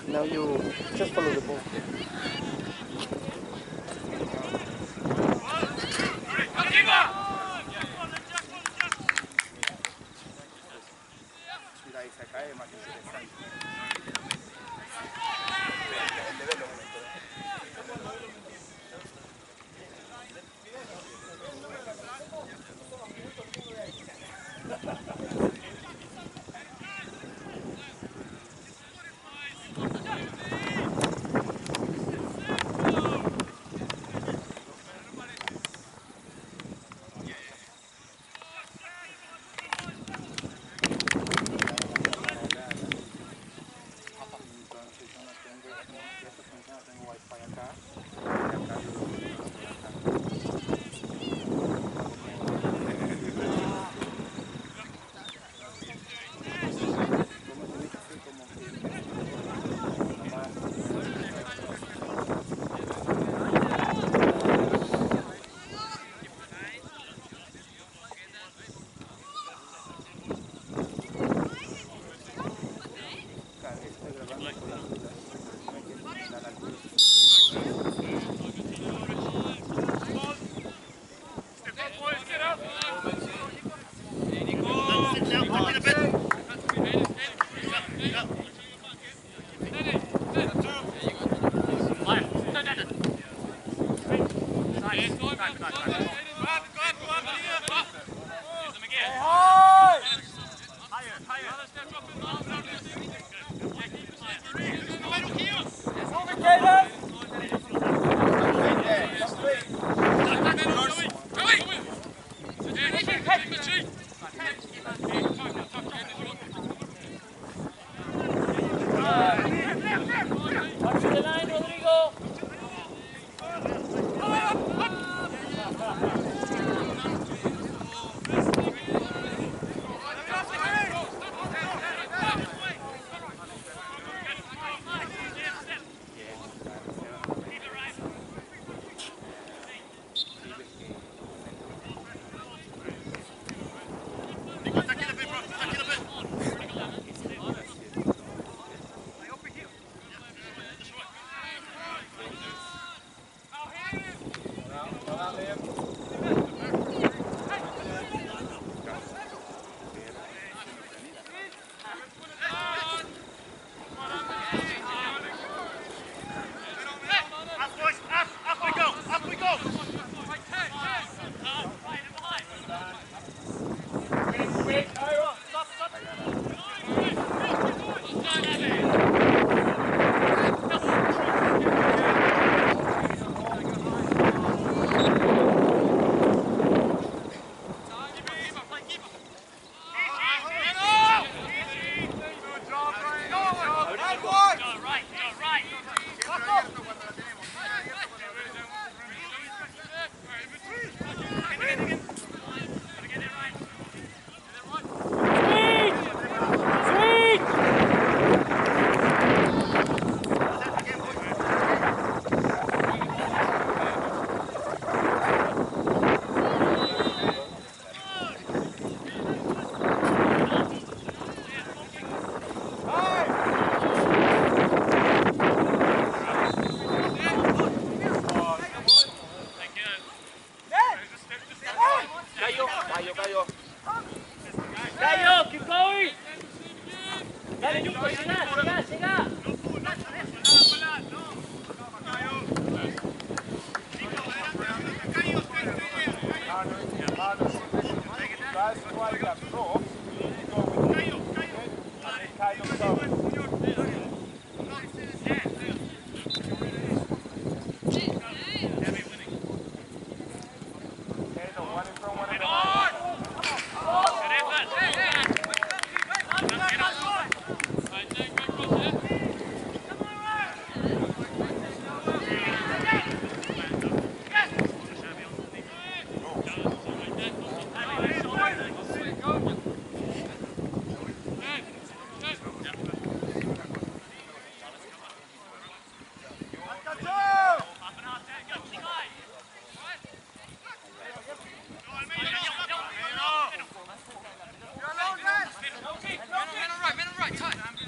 Now you just follow the ball. Ahí se cae más interesante. Men on right, tight.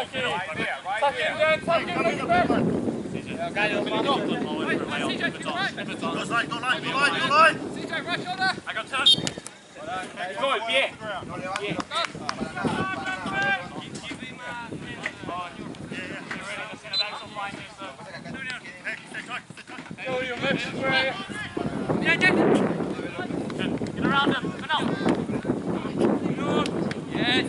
Gol, pie. Get around him. Come out. Yes.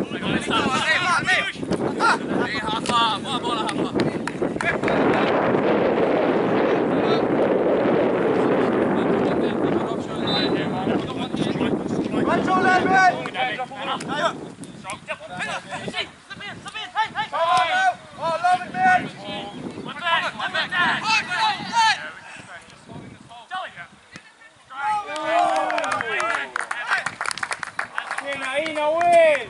Ahí, Nahuel.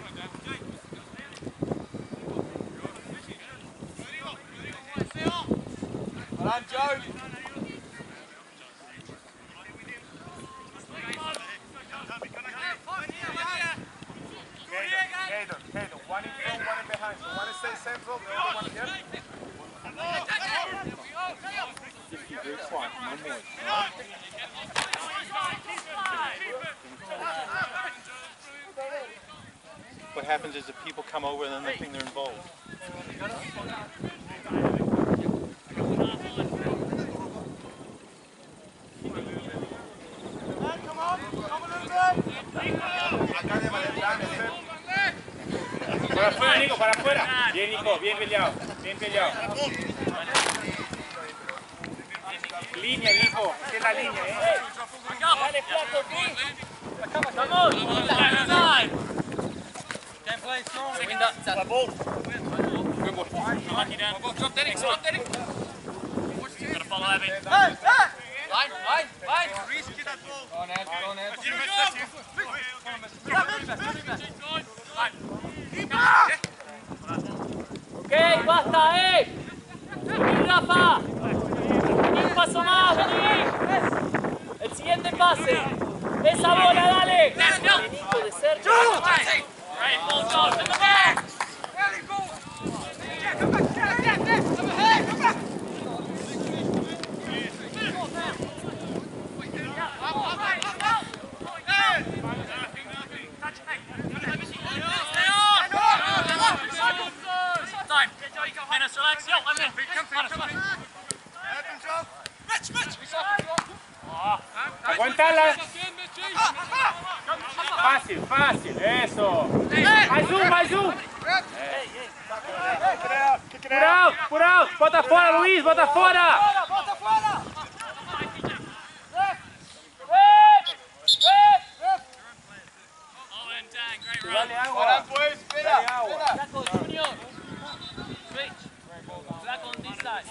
One in front, one in behind. So one stays central, the other one here. What happens is that people come over and then they think they're involved. Para afuera, Nico, para afuera. Bien, Nico, bien peleado, bien peleado. Línea, Nico, esta es la línea, Dale, Flaco, vamos. Inside. Can't play strong. Second up. Good boy. Lucky down. Drop Derek. Gotta follow Evan. Line. Reese, get that ball. Go on, Ed. Ok, basta, Vení, Rafa. Un paso más, vení. El siguiente pase. Esa bola, dale. Nico de Sergio. Right, ball goes in the back. Aguantala. Fácil, fácil, eso. Mais um. Por out. Bota fora, Luiz, bota fora. Dale agua. Dale agua. Flaco, Junior. Switch. Flaco on this side.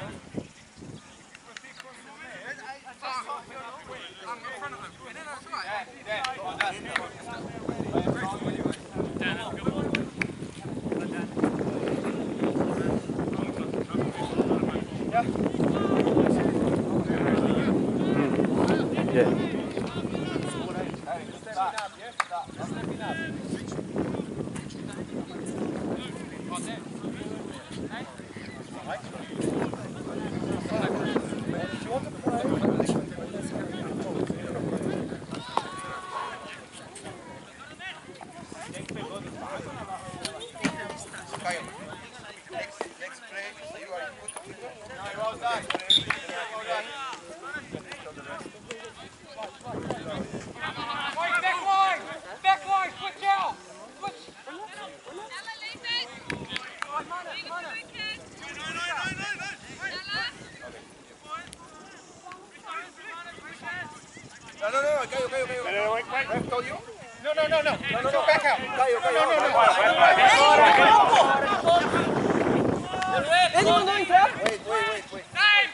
Anyone going to? Wait.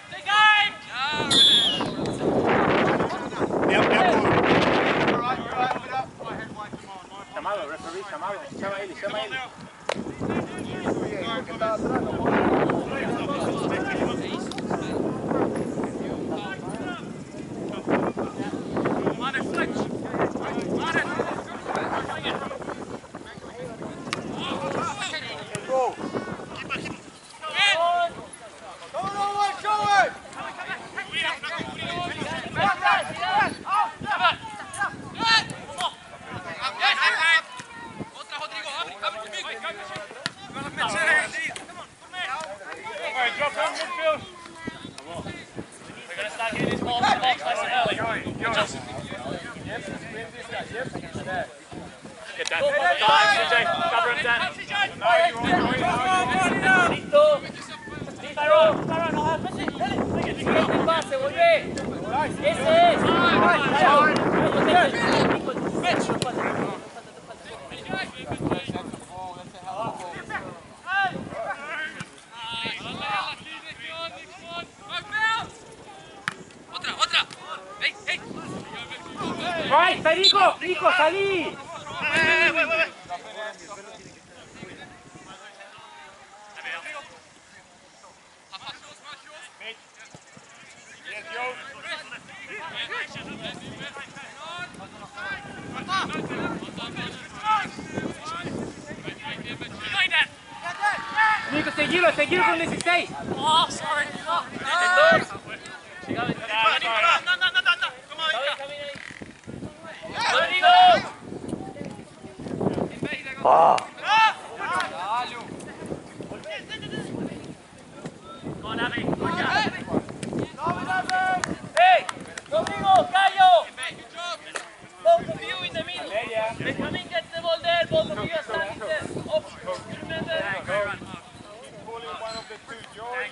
Llamado, referee, llamado. Llama a él. Go. Get that. CJ. Cover him, Dan. Listo. Listo. El pase, volvé. Ese es. Otra. Hey. ¡Ay, está Nico! ¡Nico, salí! Nico, seguilo con 16. Oh, sorry. Hey, Rodrigo, Cayo. Both of you in the middle. Benjamin gets the ball there. Both of you are standing there. Remember? Pulling one of the two joints.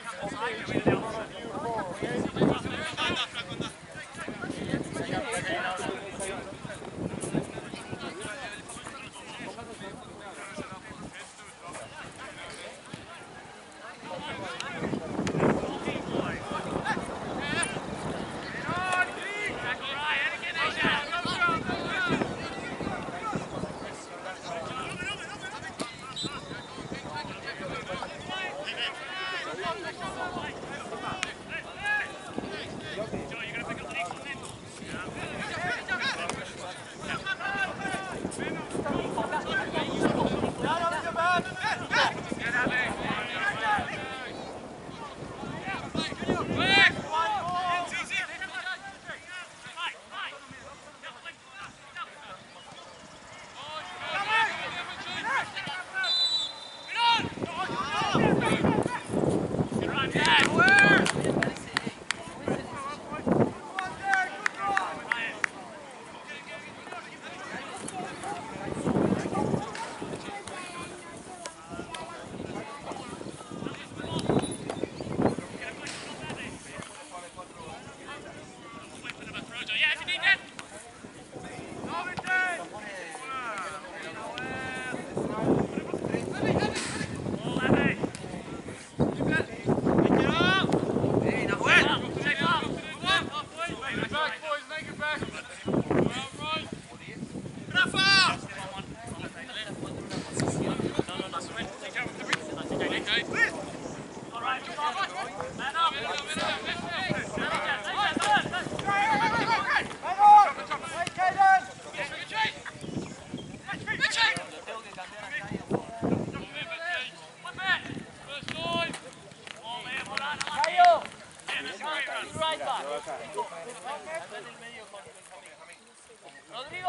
Rodrigo!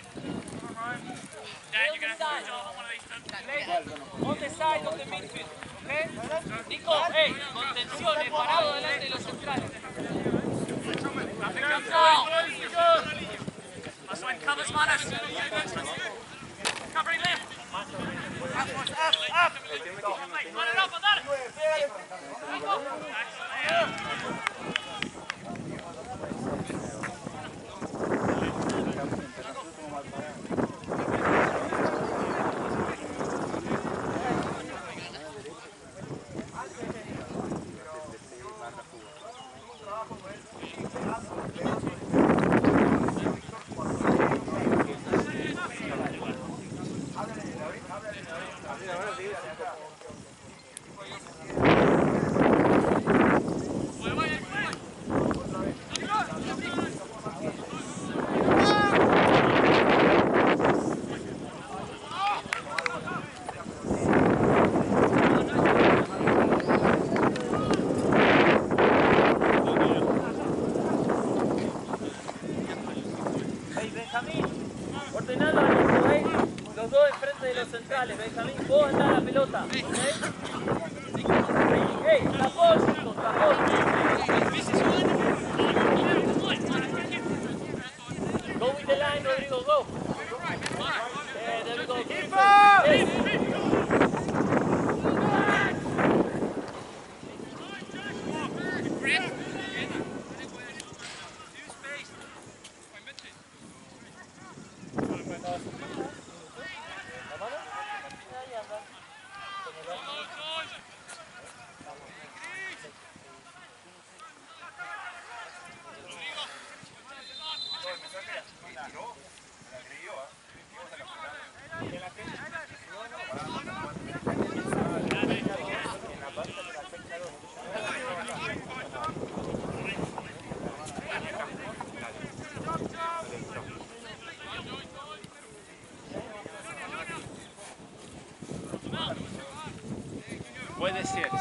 Dan, you're going to have to job on one of these times. On the side of the midfield, okay? Nico, hey, contenciones, parado delante de los centrales. That's when covers Manos. Covering left. Up. Run it up on that. Ordenando al equipo, ¿eh? Los dos enfrente de los centrales. Benjamín, vos andá a la pelota, ¿ok? ¡Ey! ¡Tapón, chicos! ¡Tapón! Puede ser.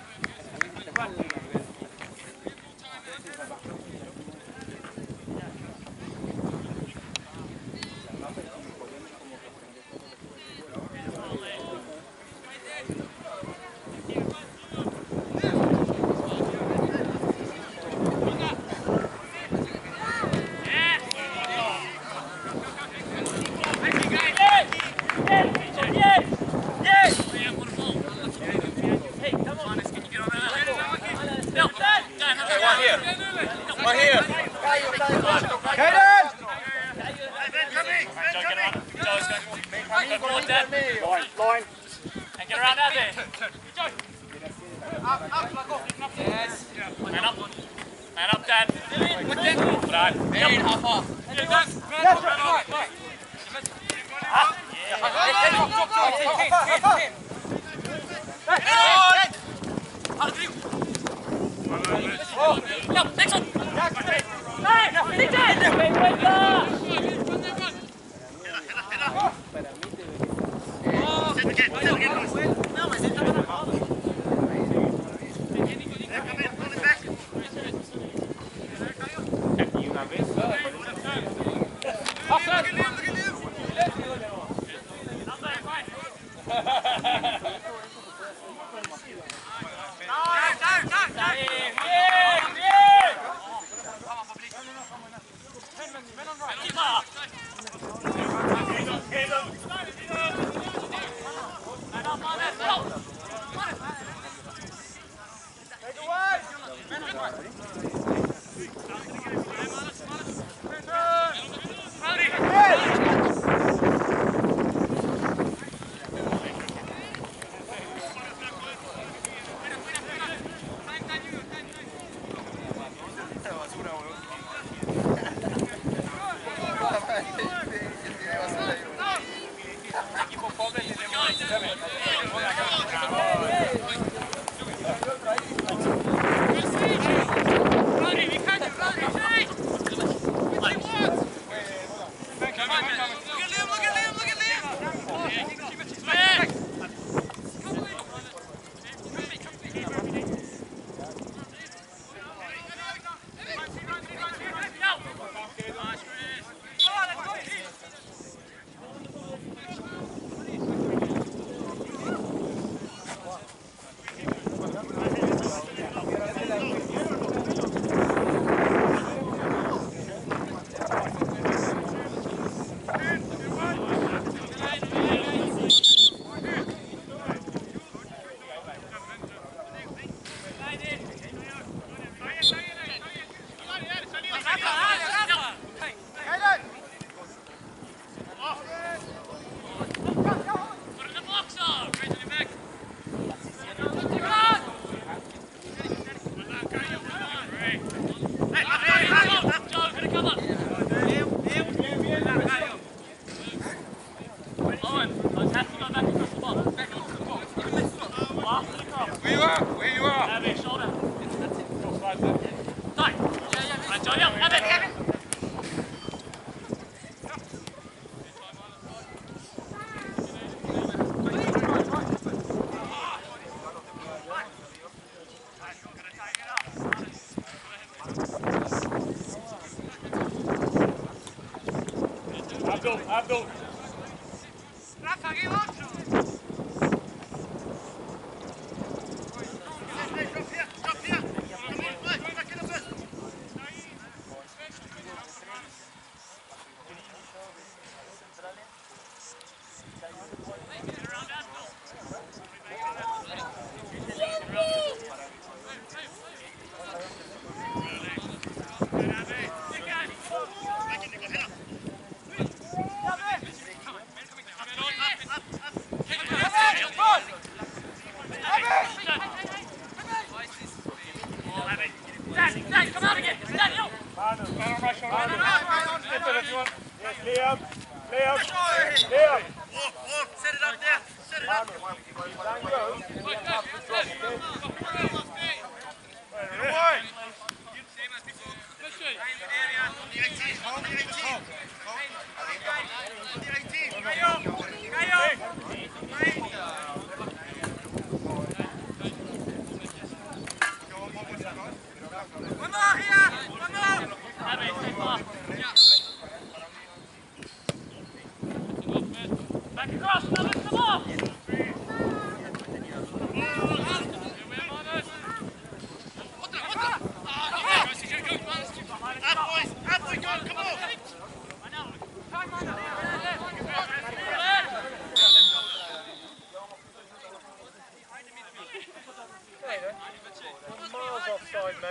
Abdul.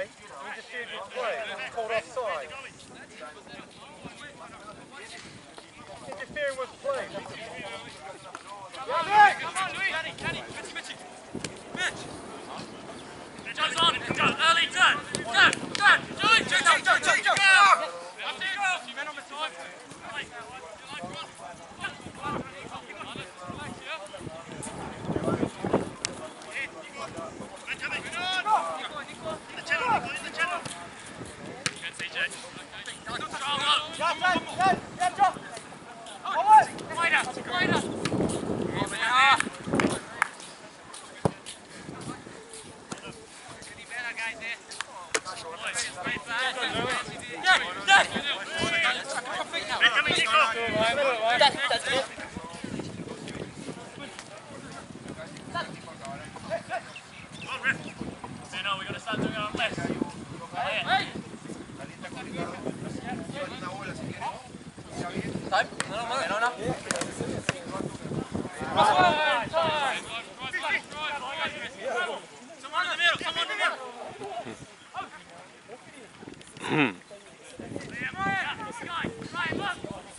right? We just gave you play. It's called offside. Interfering with play. Joe's on. Go. Early turn. Turn. No, we got to start doing it on less. Time? No. Someone in the middle. Right, look.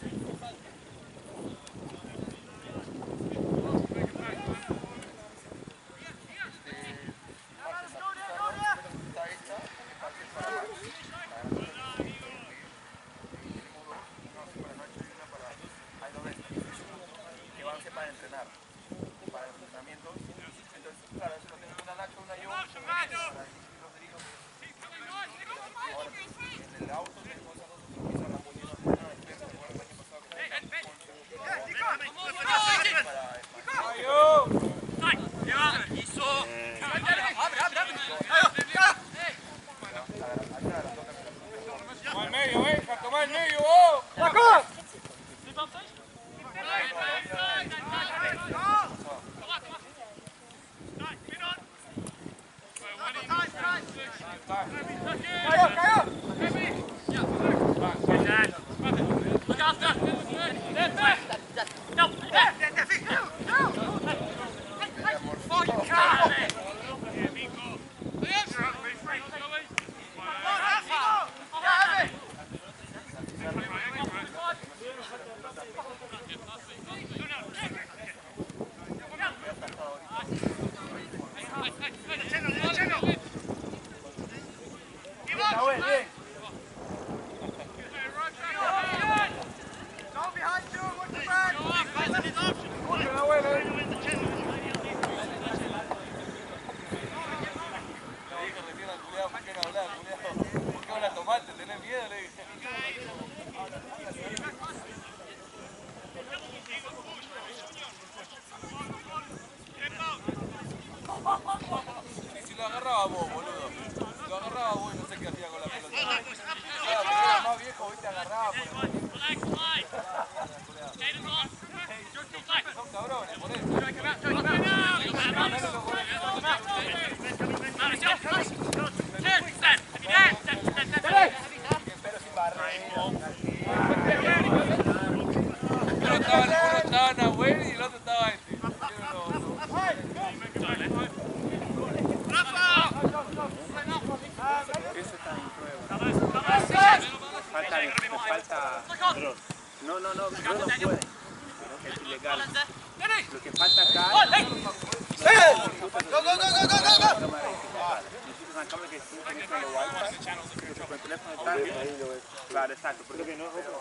Claro, exacto, porque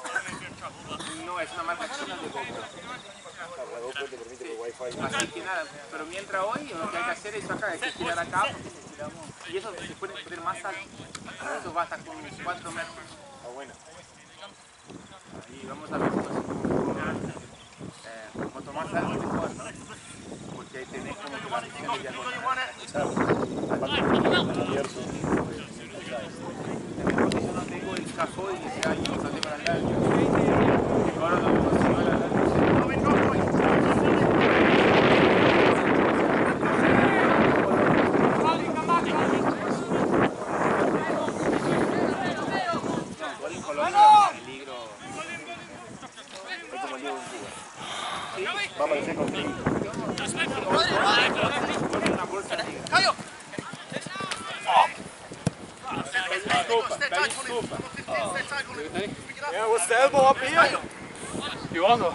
no es una marca china de GoPro. Así que nada, pero mientras hoy lo que hay que hacer es acá, hay que tirar acá, y eso se puede poner más alto, eso va hasta con 4 metros. Ah, bueno. Y vamos a ver si cuanto más alto mejor, ¿no? Porque ahí tenés como que la visión de diagonal. Porque yo no tengo el cajón y ese año no tengo la larga. Ahora no me consigo la larga. En Colombia el peligro es como el Diego en Cuba. ¿Sí? Va a aparecer contigo. Una bolsa negra. Yeah, what's the elbow up here? Johanna.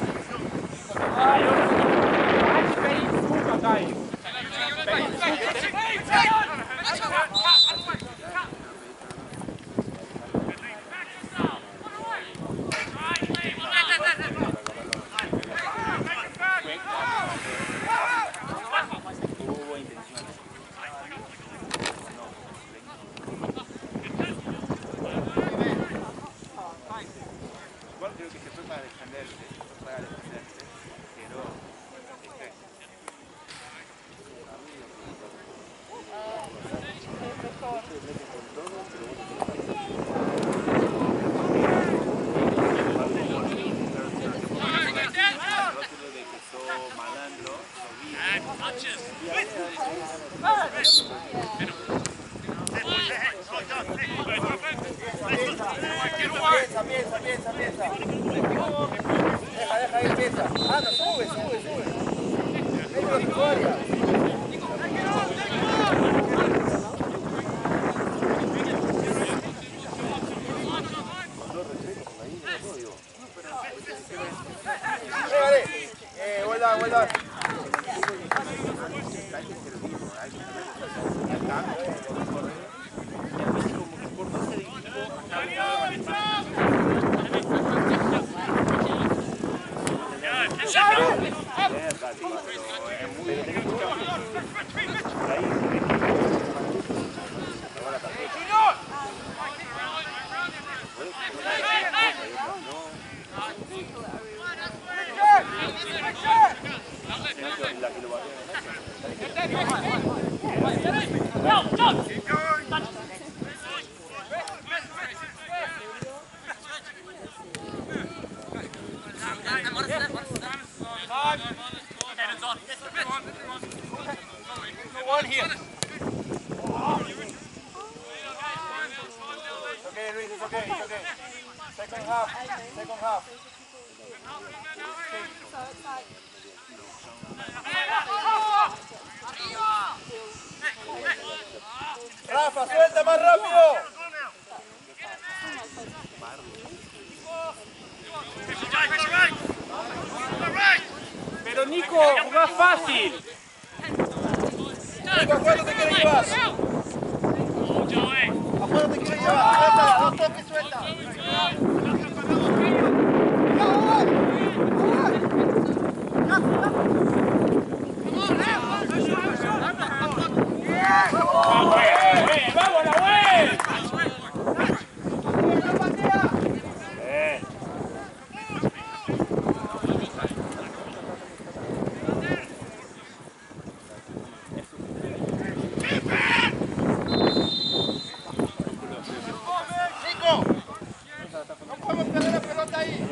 Igual creo que se fue para defenderse, pero malandro, Piensa. Deja ir, piensa. Anda, sube. Medio de victoria. Well done. One here. Okay, Luis, it's okay. Second half. Rafa, suelta más rápido. Pero Nico, jugá fácil. Nico, ¿a cuándo te quieres llevar? ¿A cuándo te quieres llevar? Suelta, dos toques, suelta. ¡Vamos, Nahuel! No podemos perder la pelota ahí.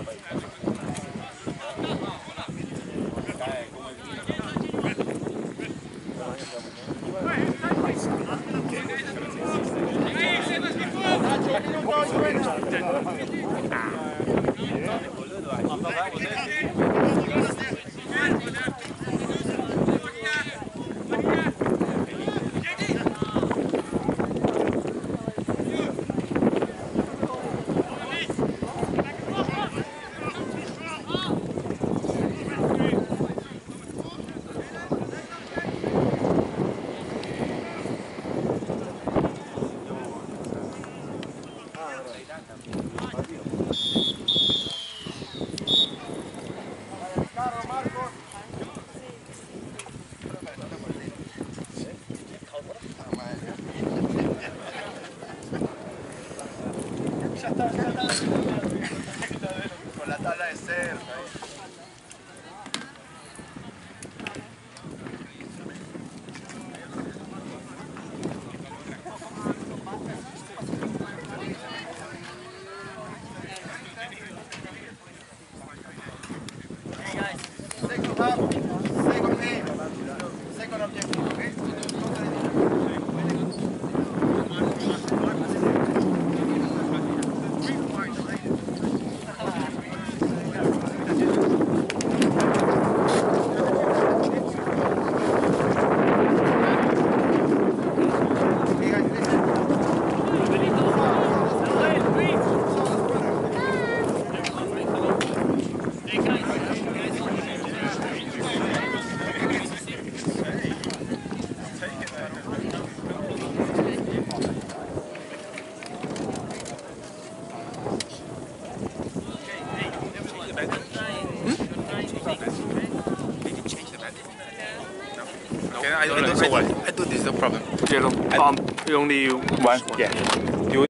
Okay, I do this, no problem. You only One, yeah.